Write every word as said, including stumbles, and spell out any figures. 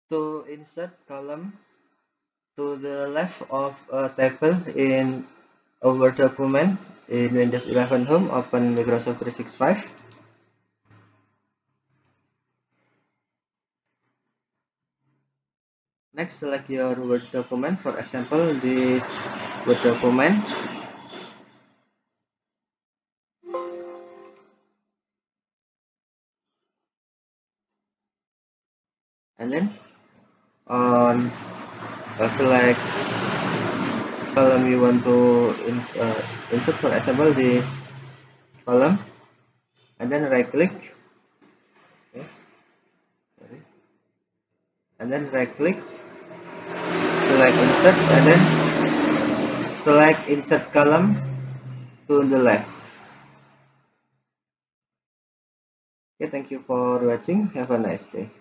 To insert column to the left of a table in a Word document in Windows eleven Home, open Microsoft three sixty-five. Next, select your Word document. For example, this Word document. And then on uh, select column you want to in, uh, insert, for example this column, and then right click, okay. Sorry. And then right click, select insert, and then select insert columns to the left. Okay, thank you for watching. Have a nice day.